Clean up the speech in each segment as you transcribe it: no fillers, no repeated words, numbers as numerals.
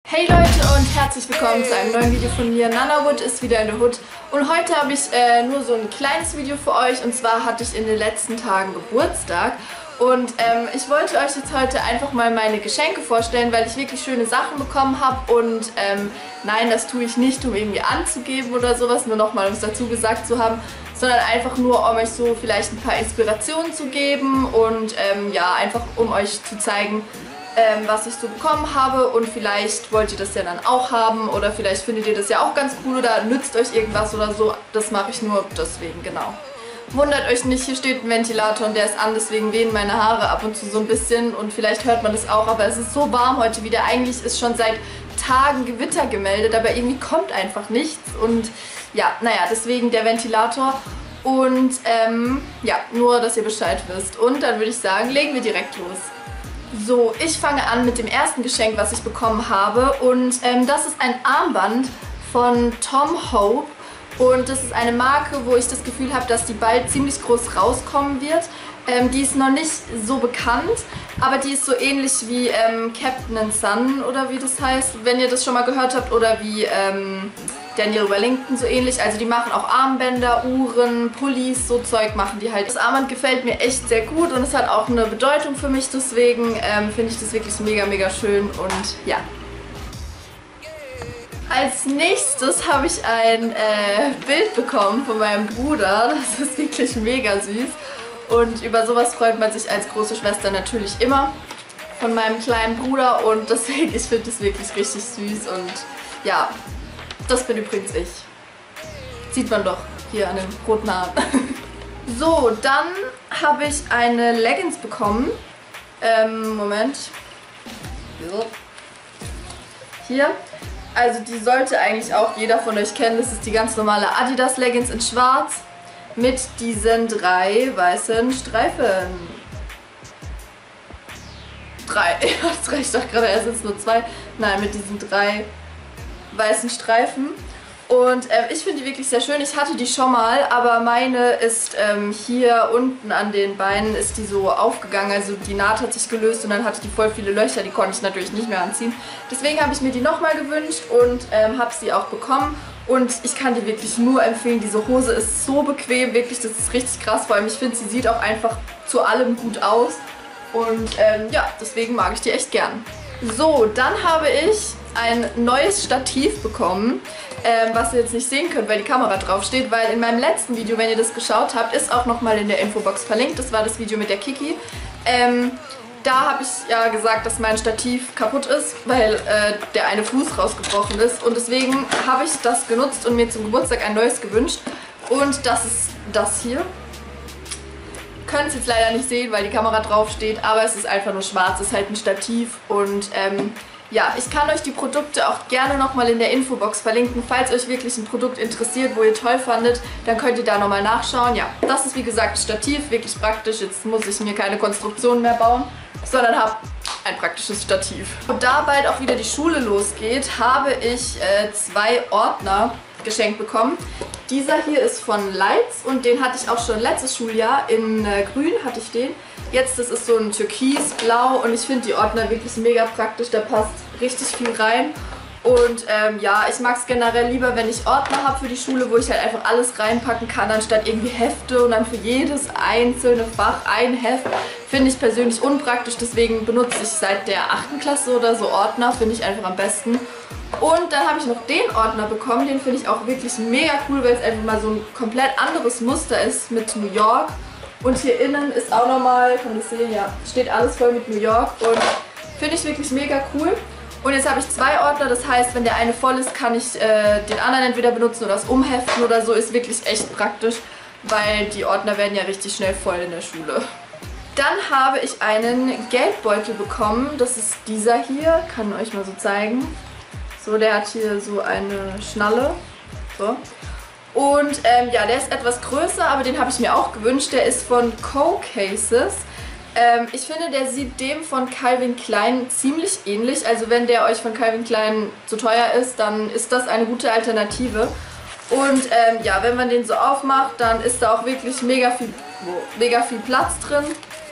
Hey Leute und herzlich willkommen zu einem neuen Video von mir. Nanawood ist wieder in der Hood und heute habe ich nur so ein kleines Video für euch, und zwar hatte ich in den letzten Tagen Geburtstag und ich wollte euch jetzt heute einfach mal meine Geschenke vorstellen, weil ich wirklich schöne Sachen bekommen habe und nein, das tue ich nicht, um irgendwie anzugeben oder sowas, nur nochmal um es dazu gesagt zu haben, sondern einfach nur, um euch so vielleicht ein paar Inspirationen zu geben und ja, einfach um euch zu zeigen, was ich so bekommen habe, und vielleicht wollt ihr das ja dann auch haben oder vielleicht findet ihr das ja auch ganz cool oder nützt euch irgendwas oder so. Das mache ich nur deswegen, genau. Wundert euch nicht, hier steht ein Ventilator und der ist an, deswegen wehen meine Haare ab und zu so ein bisschen und vielleicht hört man das auch, aber es ist so warm heute wieder. Eigentlich ist schon seit Tagen Gewitter gemeldet, aber irgendwie kommt einfach nichts und ja, naja, deswegen der Ventilator. Und ja, nur, dass ihr Bescheid wisst. Und dann würde ich sagen, legen wir direkt los. So, ich fange an mit dem ersten Geschenk, was ich bekommen habe, und das ist ein Armband von Tom Hope und das ist eine Marke, wo ich das Gefühl habe, dass die bald ziemlich groß rauskommen wird. Die ist noch nicht so bekannt, aber die ist so ähnlich wie Captain Sun oder wie das heißt, wenn ihr das schon mal gehört habt, oder wie Daniel Wellington so ähnlich. Also die machen auch Armbänder, Uhren, Pullis, so Zeug machen die halt. Das Armband gefällt mir echt sehr gut und es hat auch eine Bedeutung für mich, deswegen finde ich das wirklich mega, mega schön und ja. Als nächstes habe ich ein Bild bekommen von meinem Bruder, das ist wirklich mega süß. Und über sowas freut man sich als große Schwester natürlich immer, von meinem kleinen Bruder, und deswegen, ich finde das wirklich richtig süß und ja, das bin übrigens ich. Sieht man doch hier an den roten Haaren. So, dann habe ich eine Leggings bekommen. Moment. Hier. Also die sollte eigentlich auch jeder von euch kennen. Das ist die ganz normale Adidas Leggings in schwarz. Mit diesen 3 weißen Streifen. 3. Das reicht doch gerade, es sind nur 2. Nein, mit diesen 3 weißen Streifen. Und ich finde die wirklich sehr schön. Ich hatte die schon mal, aber meine ist hier unten an den Beinen ist die so aufgegangen. Also die Naht hat sich gelöst und dann hatte die voll viele Löcher. Die konnte ich natürlich nicht mehr anziehen. Deswegen habe ich mir die nochmal gewünscht und habe sie auch bekommen. Und ich kann die wirklich nur empfehlen. Diese Hose ist so bequem, wirklich, das ist richtig krass. Vor allem, ich finde, sie sieht auch einfach zu allem gut aus. Und ja, deswegen mag ich die echt gern. So, dann habe ich ein neues Stativ bekommen, was ihr jetzt nicht sehen könnt, weil die Kamera drauf steht, weil in meinem letzten Video, wenn ihr das geschaut habt, ist auch nochmal in der Infobox verlinkt. Das war das Video mit der Kiki. Da habe ich ja gesagt, dass mein Stativ kaputt ist, weil der eine Fuß rausgebrochen ist. Und deswegen habe ich das genutzt und mir zum Geburtstag ein neues gewünscht. Und das ist das hier. Könnt es jetzt leider nicht sehen, weil die Kamera drauf steht, aber es ist einfach nur schwarz. Es ist halt ein Stativ und ja, ich kann euch die Produkte auch gerne nochmal in der Infobox verlinken. Falls euch wirklich ein Produkt interessiert, wo ihr toll fandet, dann könnt ihr da nochmal nachschauen. Ja, das ist wie gesagt Stativ, wirklich praktisch. Jetzt muss ich mir keine Konstruktion mehr bauen, sondern habe ein praktisches Stativ. Und da bald auch wieder die Schule losgeht, habe ich 2 Ordner geschenkt bekommen. Dieser hier ist von Lights und den hatte ich auch schon letztes Schuljahr in grün, hatte ich den. Jetzt, das ist so ein türkisblau und ich finde die Ordner wirklich mega praktisch, da passt richtig viel rein. Und ja, ich mag es generell lieber, wenn ich Ordner habe für die Schule, wo ich halt einfach alles reinpacken kann, anstatt irgendwie Hefte und dann für jedes einzelne Fach ein Heft. Finde ich persönlich unpraktisch, deswegen benutze ich seit der 8. Klasse oder so Ordner, finde ich einfach am besten. Und dann habe ich noch den Ordner bekommen, den finde ich auch wirklich mega cool, weil es einfach mal so ein komplett anderes Muster ist mit New York. Und hier innen ist auch nochmal, kann man das sehen, ja, steht alles voll mit New York und finde ich wirklich mega cool. Und jetzt habe ich 2 Ordner, das heißt, wenn der eine voll ist, kann ich den anderen entweder benutzen oder das umheften oder so, ist wirklich echt praktisch, weil die Ordner werden ja richtig schnell voll in der Schule. Dann habe ich einen Geldbeutel bekommen, das ist dieser hier, kann ich euch mal so zeigen. So, der hat hier so eine Schnalle. So. Und ja, der ist etwas größer, aber den habe ich mir auch gewünscht. Der ist von Co-Cases. Ich finde, der sieht dem von Calvin Klein ziemlich ähnlich. Also wenn der euch von Calvin Klein zu teuer ist, dann ist das eine gute Alternative. Und ja, wenn man den so aufmacht, dann ist da auch wirklich mega viel Platz drin.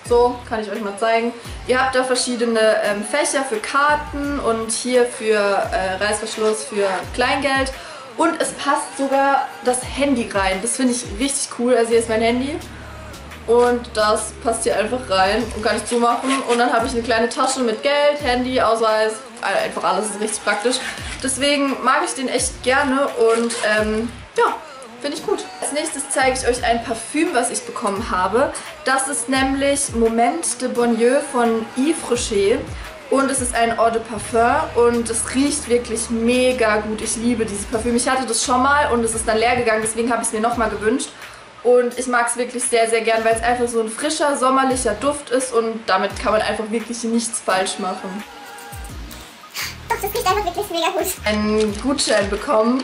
So, kann ich euch mal zeigen. Ihr habt da verschiedene Fächer für Karten und hier für Reißverschluss für Kleingeld. Und es passt sogar das Handy rein. Das finde ich richtig cool. Also hier ist mein Handy. Und das passt hier einfach rein und kann ich zumachen. Und dann habe ich eine kleine Tasche mit Geld, Handy, Ausweis, einfach alles, ist richtig praktisch. Deswegen mag ich den echt gerne und ja, finde ich gut. Als nächstes zeige ich euch ein Parfüm, was ich bekommen habe. Das ist nämlich Moment de Bonheur von Yves Rocher. Und es ist ein Eau de Parfum und es riecht wirklich mega gut. Ich liebe dieses Parfüm. Ich hatte das schon mal und es ist dann leer gegangen, deswegen habe ich es mir nochmal gewünscht. Und ich mag es wirklich sehr, sehr gern, weil es einfach so ein frischer, sommerlicher Duft ist und damit kann man einfach wirklich nichts falsch machen. Doch, das riecht einfach wirklich mega gut. Einen Gutschein bekommen.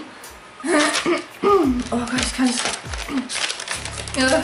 Oh Gott, ich kann nicht... Ja.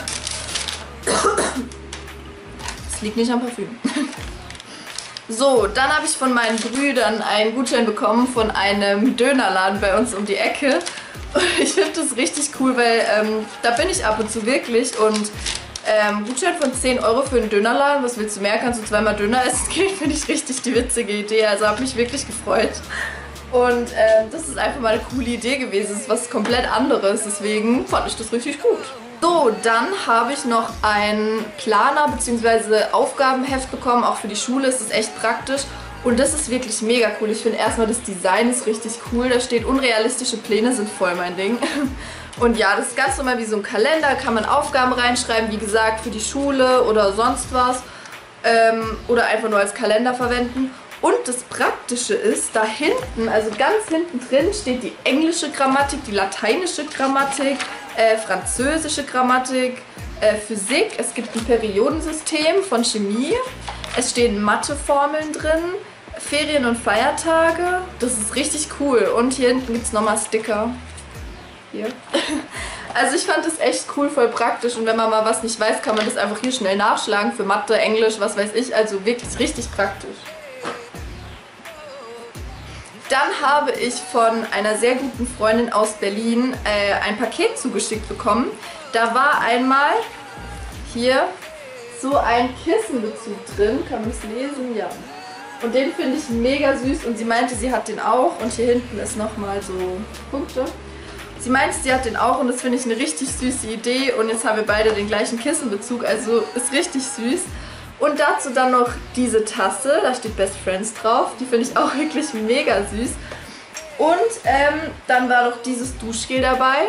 Das liegt nicht am Parfüm. So, dann habe ich von meinen Brüdern einen Gutschein bekommen von einem Dönerladen bei uns um die Ecke. Und ich finde das richtig cool, weil da bin ich ab und zu wirklich und Gutschein von 10 Euro für einen Dönerladen, was willst du mehr, kannst du zweimal Döner essen gehen, finde ich richtig die witzige Idee, also habe mich wirklich gefreut. Und das ist einfach mal eine coole Idee gewesen, das ist was komplett anderes, deswegen fand ich das richtig gut. So, dann habe ich noch einen Planer bzw. Aufgabenheft bekommen, auch für die Schule ist das echt praktisch. Und das ist wirklich mega cool. Ich finde erstmal das Design ist richtig cool. Da steht, unrealistische Pläne sind voll mein Ding. Und ja, das ist ganz normal wie so ein Kalender. Kann man Aufgaben reinschreiben, wie gesagt, für die Schule oder sonst was. Oder einfach nur als Kalender verwenden. Und das Praktische ist, da hinten, also ganz hinten drin, steht die englische Grammatik, die lateinische Grammatik, französische Grammatik, Physik. Es gibt ein Periodensystem von Chemie. Es stehen Matheformeln drin, Ferien und Feiertage. Das ist richtig cool. Und hier hinten gibt es nochmal Sticker. Hier. Also ich fand das echt cool, voll praktisch. Und wenn man mal was nicht weiß, kann man das einfach hier schnell nachschlagen. Für Mathe, Englisch, was weiß ich. Also wirklich richtig praktisch. Dann habe ich von einer sehr guten Freundin aus Berlin ein Paket zugeschickt bekommen. Da war einmal hier so ein Kissenbezug drin. Kann man es lesen? Ja. Und den finde ich mega süß und sie meinte, sie hat den auch. Und hier hinten ist nochmal so Punkte. Sie meinte, sie hat den auch und das finde ich eine richtig süße Idee. Und jetzt haben wir beide den gleichen Kissenbezug, also ist richtig süß. Und dazu dann noch diese Tasse, da steht Best Friends drauf. Die finde ich auch wirklich mega süß. Und dann war noch dieses Duschgel dabei.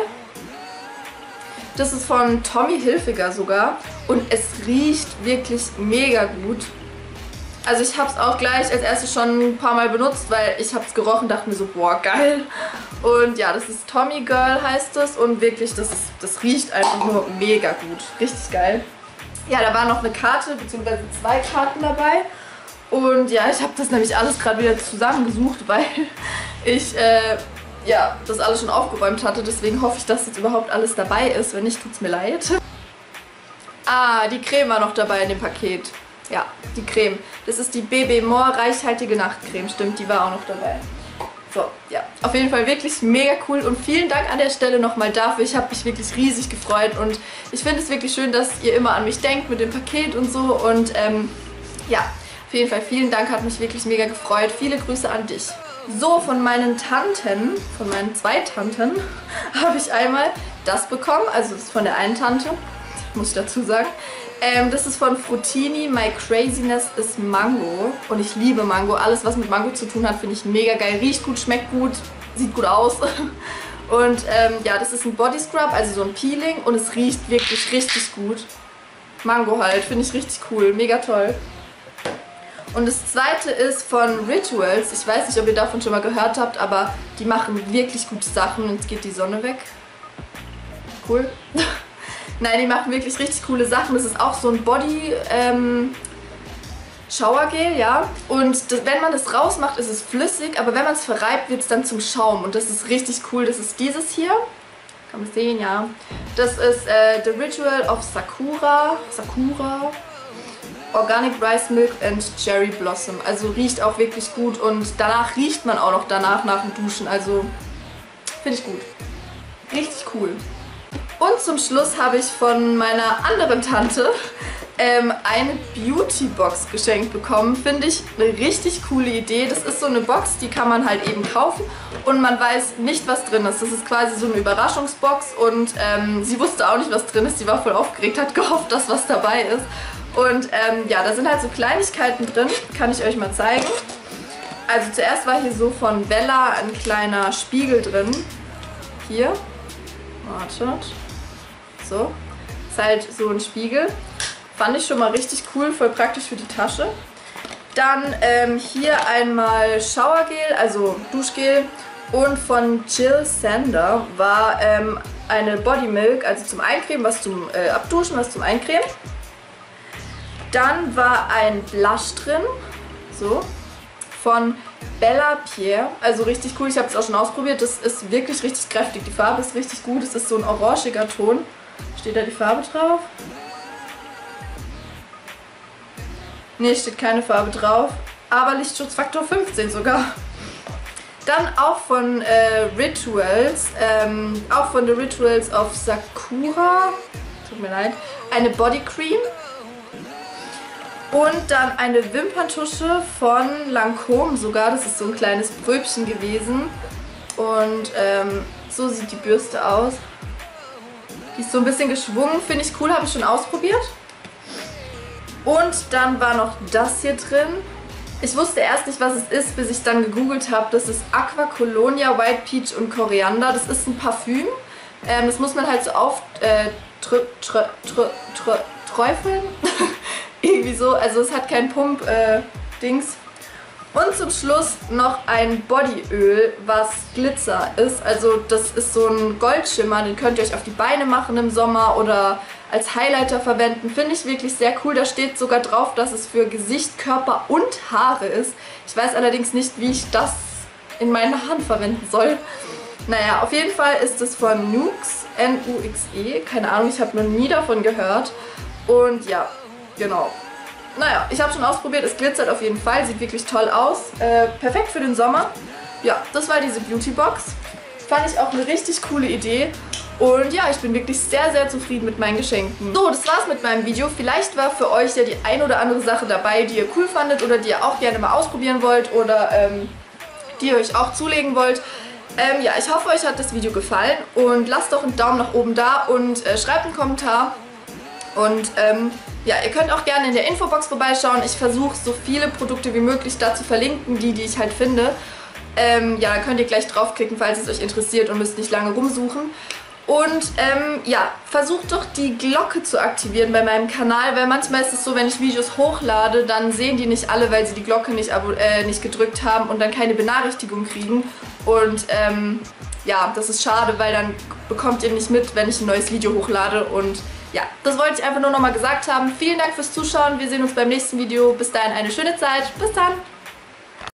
Das ist von Tommy Hilfiger sogar. Und es riecht wirklich mega gut. Also ich habe es auch gleich als erstes schon ein paar Mal benutzt, weil ich habe es gerochen und dachte mir so, boah, geil. Und ja, das ist Tommy Girl heißt es. Und wirklich, das riecht einfach nur mega gut. Richtig geil. Ja, da war noch eine Karte, beziehungsweise 2 Karten dabei. Und ja, ich habe das nämlich alles gerade wieder zusammengesucht, weil ich ja, das alles schon aufgeräumt hatte. Deswegen hoffe ich, dass jetzt überhaupt alles dabei ist. Wenn nicht, tut es mir leid. Ah, die Creme war noch dabei in dem Paket. Ja, die Creme. Das ist die BB More reichhaltige Nachtcreme. Stimmt, die war auch noch dabei. So, ja, auf jeden Fall wirklich mega cool und vielen Dank an der Stelle nochmal dafür. Ich habe mich wirklich riesig gefreut und ich finde es wirklich schön, dass ihr immer an mich denkt mit dem Paket und so und ja, auf jeden Fall vielen Dank, hat mich wirklich mega gefreut. Viele Grüße an dich. So, von meinen Tanten, von meinen 2 Tanten, habe ich einmal das bekommen, also das ist von der einen Tante, muss ich dazu sagen. Das ist von Frutini, My Craziness is Mango und ich liebe Mango. Alles, was mit Mango zu tun hat, finde ich mega geil. Riecht gut, schmeckt gut, sieht gut aus. Und ja, das ist ein Body Scrub, also so ein Peeling und es riecht wirklich richtig gut. Mango halt, finde ich richtig cool, mega toll. Und das zweite ist von Rituals. Ich weiß nicht, ob ihr davon schon mal gehört habt, aber die machen wirklich gute Sachen. Jetzt geht die Sonne weg. Cool. Nein, die machen wirklich richtig coole Sachen. Das ist auch so ein Body Showergel, ja. Und das, wenn man das rausmacht, ist es flüssig, aber wenn man es verreibt, wird es dann zum Schaum. Und das ist richtig cool. Das ist dieses hier. Kann man sehen, ja. Das ist The Ritual of Sakura. Organic Rice Milk and Cherry Blossom. Also riecht auch wirklich gut und danach riecht man auch noch danach nach dem Duschen. Also finde ich gut. Richtig cool. Und zum Schluss habe ich von meiner anderen Tante eine Beauty-Box geschenkt bekommen. Finde ich eine richtig coole Idee. Das ist so eine Box, die kann man halt eben kaufen und man weiß nicht, was drin ist. Das ist quasi so eine Überraschungsbox und sie wusste auch nicht, was drin ist. Sie war voll aufgeregt, hat gehofft, dass was dabei ist. Und ja, da sind halt so Kleinigkeiten drin. Kann ich euch mal zeigen. Also zuerst war hier so von Bella ein kleiner Spiegel drin. Hier. Wartet. So. Ist halt so ein Spiegel. Fand ich schon mal richtig cool, voll praktisch für die Tasche. Dann hier einmal Showergel, also Duschgel. Und von Jill Sander war eine Body Milk, also zum Eincremen, was zum Abduschen, was zum Eincremen. Dann war ein Blush drin, so, von Bella Pierre, also richtig cool, ich habe es auch schon ausprobiert, das ist wirklich richtig kräftig, die Farbe ist richtig gut, es ist so ein orangiger Ton. Steht da die Farbe drauf? Ne, steht keine Farbe drauf, aber Lichtschutzfaktor 15 sogar. Dann auch von Rituals, auch von The Rituals of Sakura, tut mir leid, eine Body Cream. Und dann eine Wimperntusche von Lancôme sogar, das ist so ein kleines Pröbchen gewesen. Und so sieht die Bürste aus. Die ist so ein bisschen geschwungen, finde ich cool, habe ich schon ausprobiert. Und dann war noch das hier drin. Ich wusste erst nicht, was es ist, bis ich dann gegoogelt habe. Das ist Aqua Colonia, White Peach und Koriander. Das ist ein Parfüm. Das muss man halt so träufeln. Irgendwie so. Also es hat kein Pump-Dings. Und zum Schluss noch ein Bodyöl, was Glitzer ist. Also das ist so ein Goldschimmer, den könnt ihr euch auf die Beine machen im Sommer oder als Highlighter verwenden. Finde ich wirklich sehr cool. Da steht sogar drauf, dass es für Gesicht, Körper und Haare ist. Ich weiß allerdings nicht, wie ich das in meinen Haaren verwenden soll. Naja, auf jeden Fall ist es von Nuxe, N-U-X-E. Keine Ahnung, ich habe noch nie davon gehört. Und ja, genau. Naja, ich habe schon ausprobiert, es glitzert auf jeden Fall, sieht wirklich toll aus. Perfekt für den Sommer. Ja, das war diese Beauty-Box. Fand ich auch eine richtig coole Idee. Und ja, ich bin wirklich sehr, sehr zufrieden mit meinen Geschenken. So, das war's mit meinem Video. Vielleicht war für euch ja die ein oder andere Sache dabei, die ihr cool fandet oder die ihr auch gerne mal ausprobieren wollt oder die ihr euch auch zulegen wollt. Ja, ich hoffe, euch hat das Video gefallen und lasst doch einen Daumen nach oben da und schreibt einen Kommentar. Und ja, ihr könnt auch gerne in der Infobox vorbeischauen. Ich versuche so viele Produkte wie möglich da zu verlinken, die ich halt finde. Ja, dann könnt ihr gleich draufklicken, falls es euch interessiert und müsst nicht lange rumsuchen. Und ja, versucht doch die Glocke zu aktivieren bei meinem Kanal, weil manchmal ist es so, wenn ich Videos hochlade, dann sehen die nicht alle, weil sie die Glocke nicht gedrückt haben und dann keine Benachrichtigung kriegen. Und ja, das ist schade, weil dann bekommt ihr nicht mit, wenn ich ein neues Video hochlade. Und ja, das wollte ich einfach nur nochmal gesagt haben. Vielen Dank fürs Zuschauen. Wir sehen uns beim nächsten Video. Bis dahin eine schöne Zeit. Bis dann!